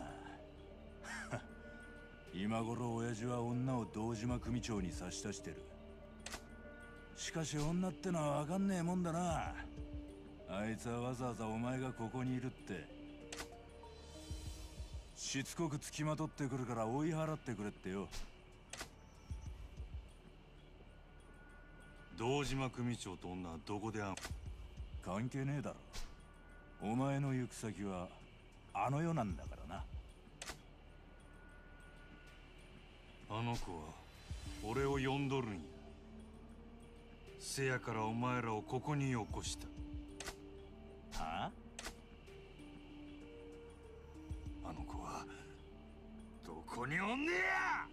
Speaker 15: 今頃親父は女を堂島組長に差し出してる。しかし女ってのは分かんねえもんだな。あいつはわざわざお前がここにいるってしつこくつきまとってくるから追い払ってくれってよ。
Speaker 3: 堂島組長と女はどこで会う。
Speaker 15: 関係ねえだろ。お前の行く先はあの世なんだからな。
Speaker 3: あの子は俺を呼んどるんや。せやからお前らをここによこした。
Speaker 15: はあ？
Speaker 3: あの子はどこにおんねや。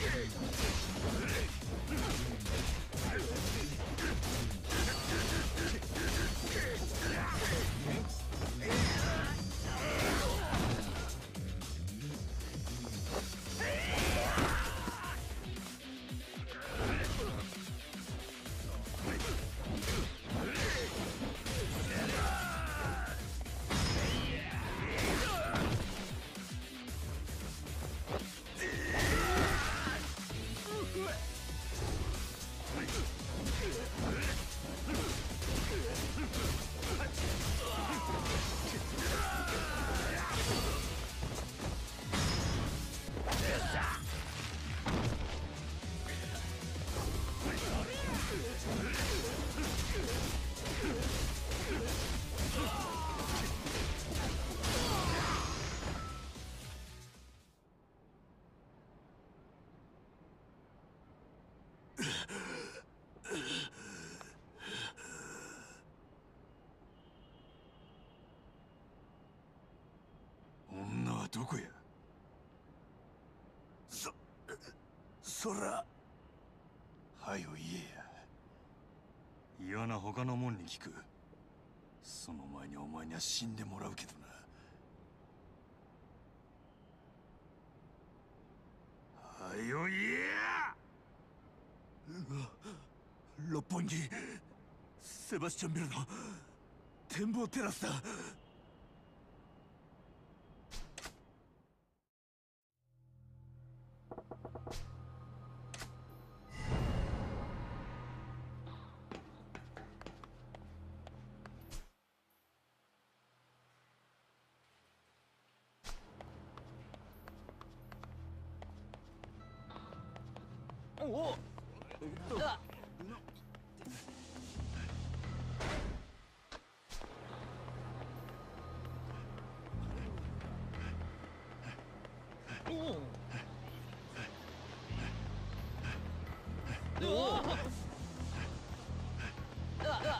Speaker 15: 女はどこや。そそらはよ言えや。
Speaker 3: 嫌な他のもんに聞く。その前にお前には死んでもらうけどな。はよ言えや。
Speaker 15: 六本木セバスチャンビルの展望テラスだ。
Speaker 14: おお。あ。おお。おお。あ。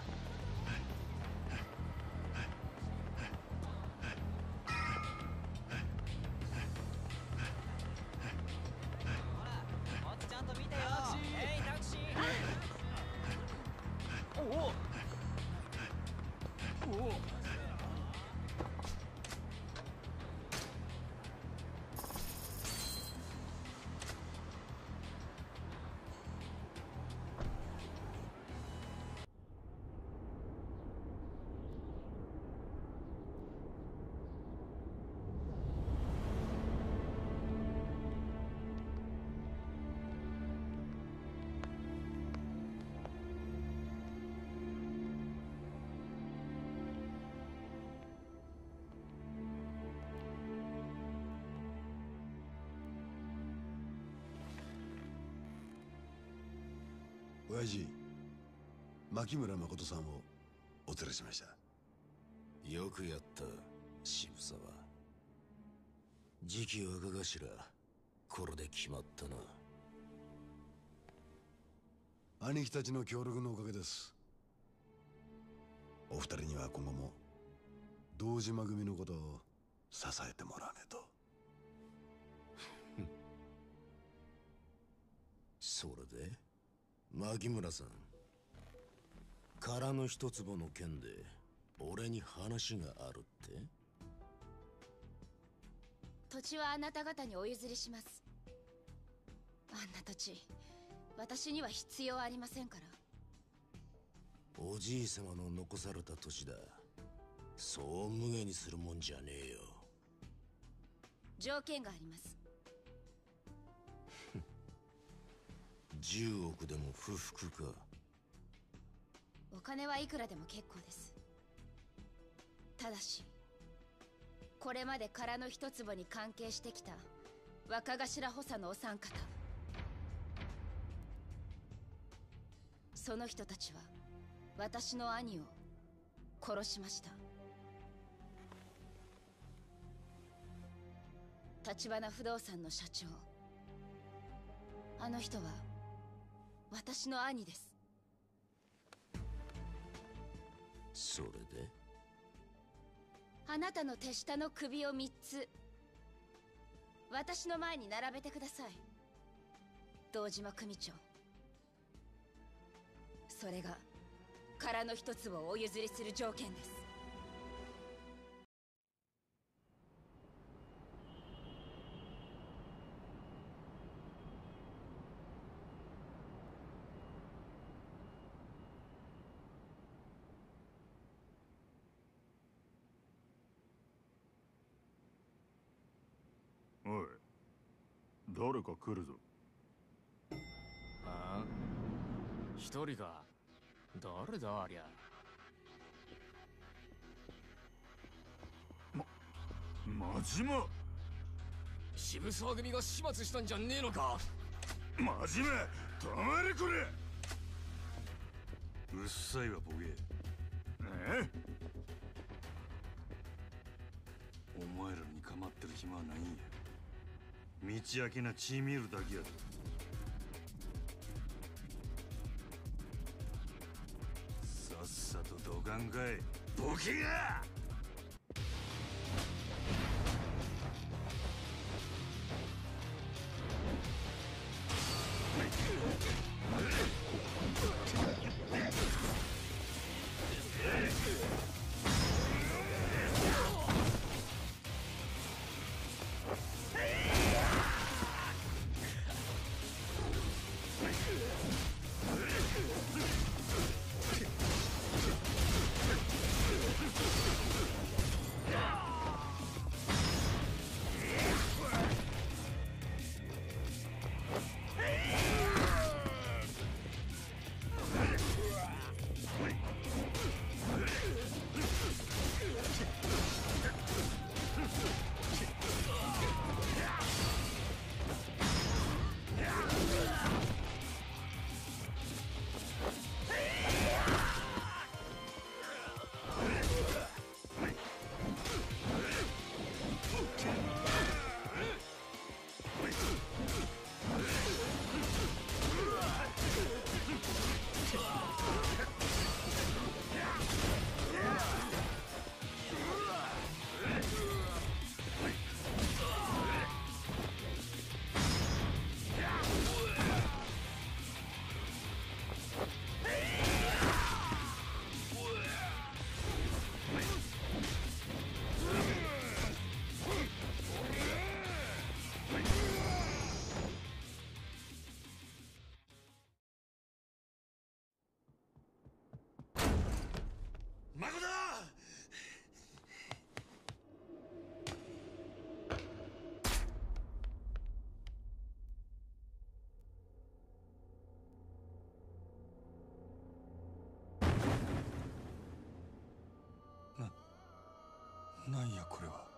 Speaker 16: 親父、牧村誠さんをお連れしました。
Speaker 8: よくやった渋沢。次期若頭、これで決まったな。
Speaker 16: 兄貴たちの協力のおかげです。お二人には今後も堂島組のことを支えてもらわねえと。
Speaker 8: それで牧村さん、空の一坪の件で俺に話があるって？
Speaker 12: 土地はあなた方にお譲りします。あんな土地、私には必要ありませんから。
Speaker 8: おじい様の残された土地だ。そう無下にするもんじゃねえよ。
Speaker 12: 条件があります。
Speaker 8: じゅうおくでも不服か？
Speaker 12: お金はいくらでも結構です。ただし、これまで空の一坪に関係してきた若頭補佐のお三方、その人たちは私の兄を殺しました。橘不動産の社長、あの人は私の兄です。
Speaker 8: それで？
Speaker 12: あなたの手下の首を三つ私の前に並べてください。 堂島組長。それが殻の一つをお譲りする条件です。
Speaker 2: おい、誰か来るぞ。
Speaker 5: ああ、一人か。誰だありゃ。
Speaker 2: ま、真島。
Speaker 5: 渋沢組が始末したんじゃねえのか。
Speaker 2: 真島、止まれこれ。
Speaker 3: うっさいわボケ。
Speaker 2: え？
Speaker 3: お前らに構ってる暇はないんや。道明けな血見るだけやで。さっさとどかんかいボケが。なんやこれは。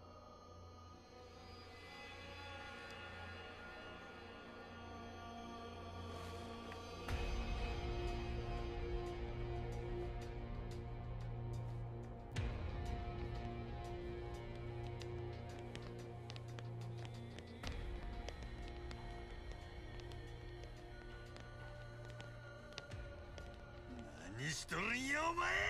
Speaker 3: 何しとるんやお前。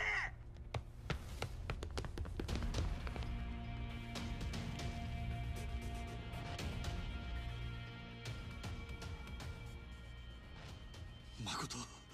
Speaker 3: 誠。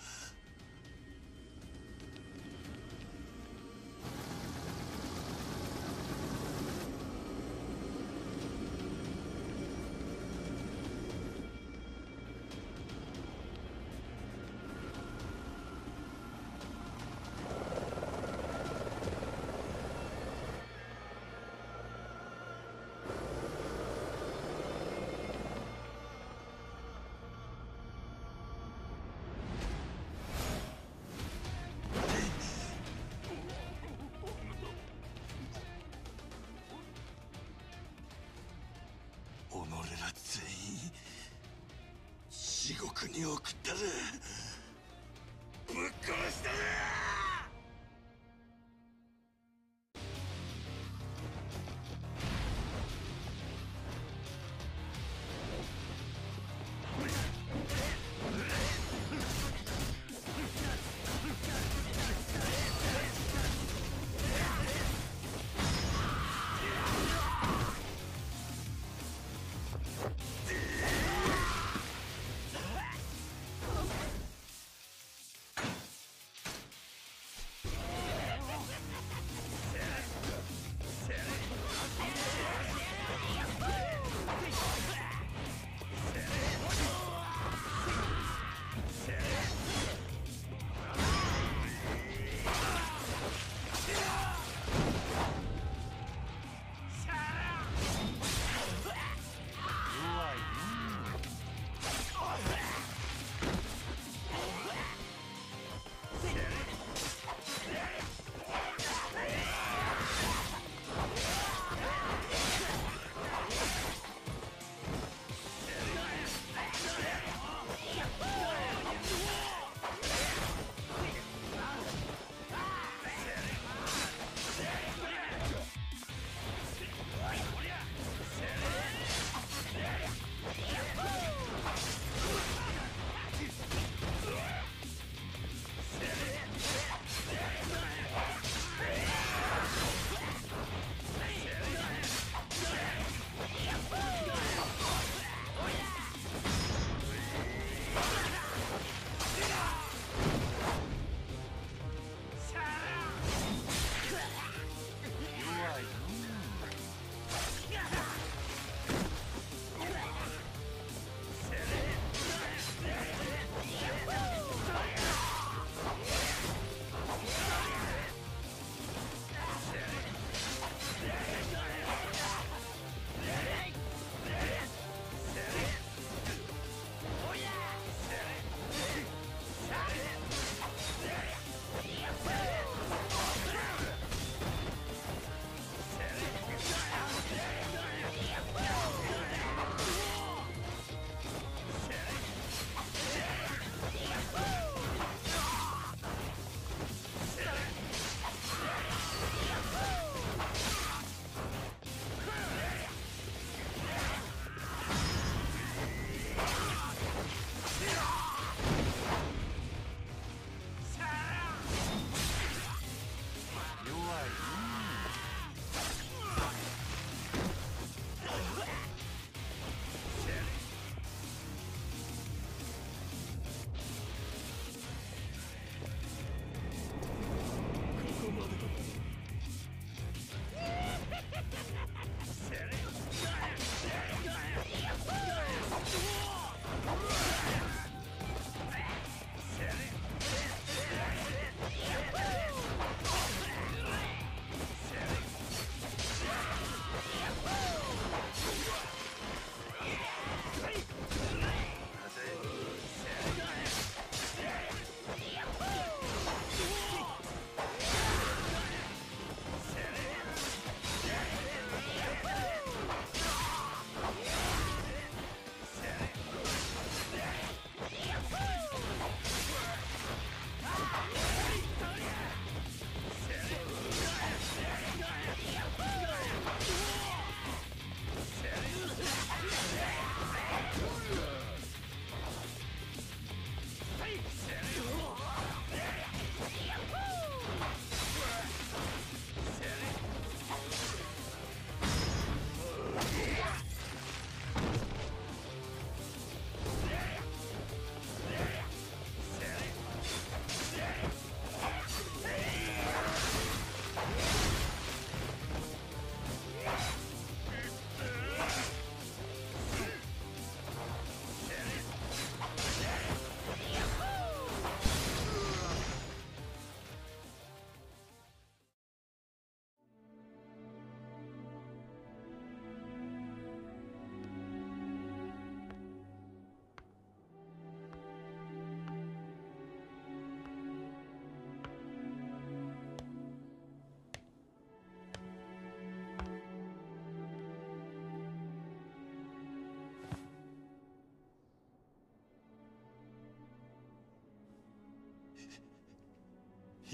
Speaker 3: 地獄に送ったぜ。ぶっ殺したぜ。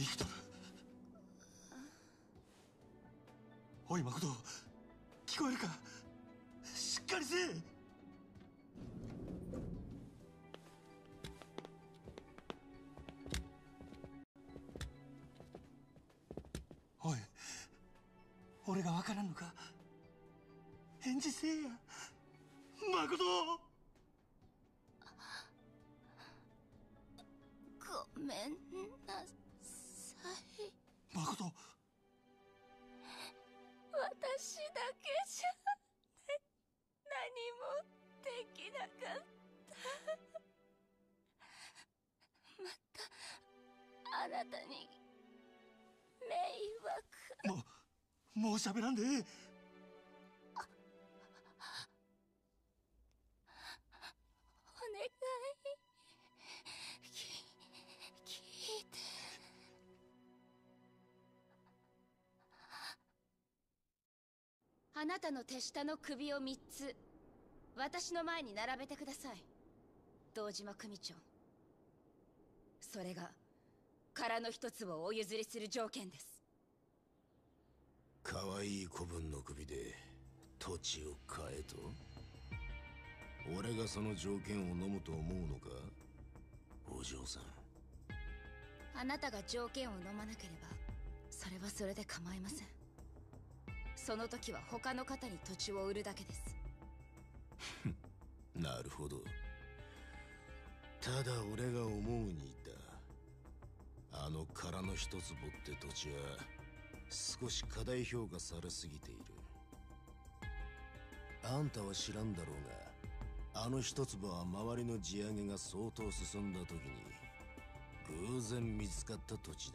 Speaker 3: 生きとる。おい誠、聞こえるか？しっかりせえ。おい、俺が分からんのか？返事せえや、誠。
Speaker 12: ごめんなさい。
Speaker 3: 誠、
Speaker 12: 私だけじゃ何もできなかった。またあなたに迷惑。
Speaker 3: もうもう喋らんでええ。
Speaker 12: お願い、き聞いて。あなたの手下の首をみっつ私の前に並べてください、堂島組長。それが殻の一つをお譲りする条件です。
Speaker 16: 可愛い子分の首で土地を買えと？俺がその条件を飲むと思うのか、お嬢さん。
Speaker 12: あなたが条件を飲まなければそれはそれで構いません。その時は他の方に土地を売るだけです。
Speaker 16: なるほど。ただ俺が思うに言った。あの殻の一坪って土地は少し過大評価されすぎている。あんたは知らんだろうが、あの一坪は周りの地上げが相当進んだ時に偶然見つかった土地だ。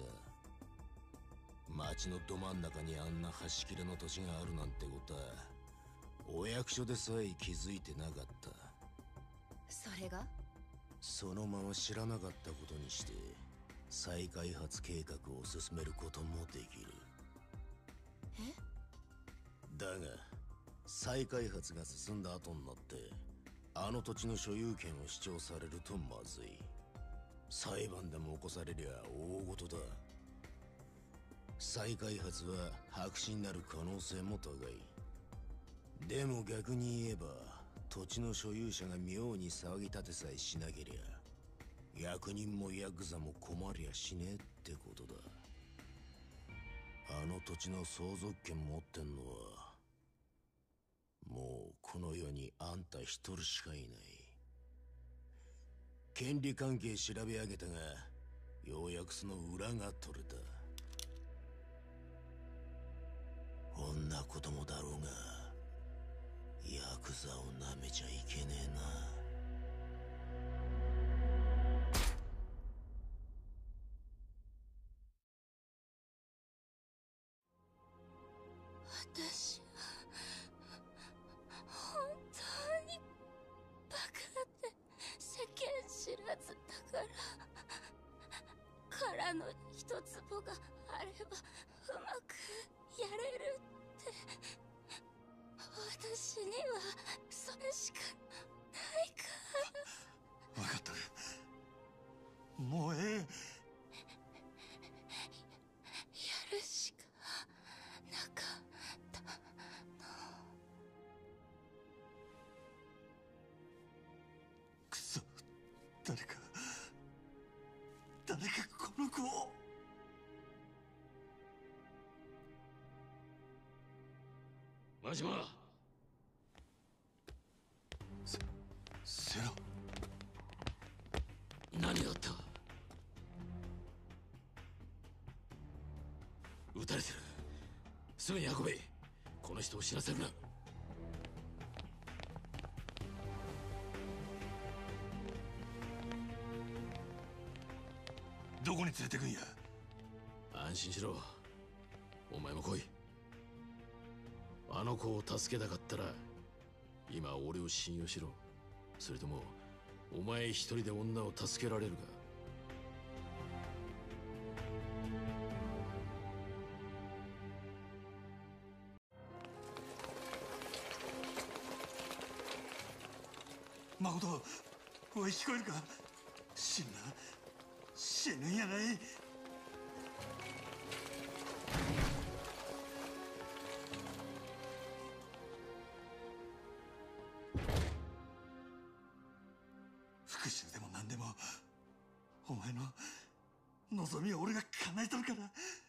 Speaker 16: 町のど真ん中にあんな端切れの土地があるなんてことはお役所でさえ気づいてなかった。
Speaker 12: それが
Speaker 16: そのまま知らなかったことにして再開発計画を進めることもできる。
Speaker 12: え？
Speaker 16: だが再開発が進んだ後になってあの土地の所有権を主張されるとまずい。裁判でも起こされりゃ大事だ。再開発は白紙になる可能性も高い。でも逆に言えば土地の所有者が妙に騒ぎ立てさえしなけりゃ役人もヤクザも困りゃしねえってことだ。あの土地の相続権持ってんのはもうこの世にあんた一人しかいない。権利関係調べ上げたがようやくその裏が取れた。女子供だろうがヤクザをなめちゃいけねえな。
Speaker 12: 私は本当にバカで世間知らずだから殻の一坪があればうまくやれるって私にはそれしかないから。
Speaker 3: 分かった。もうええ。や
Speaker 12: るしかなかったの。
Speaker 3: くそ、誰か誰かこの子を。
Speaker 6: 真島。
Speaker 3: せセロ、
Speaker 6: 何があった？撃たれてる。すぐに運べ。この人を死なせるな。
Speaker 3: どこに連れてくんや？
Speaker 6: 安心しろ。お前も来い。あの子を助けたかったら今俺を信用しろ。それともお前一人で女を助けられるか？
Speaker 3: 誠、おい聞こえるか？死んな死ぬんやない。 復讐でも何でもお前の望みを俺が叶えとるから。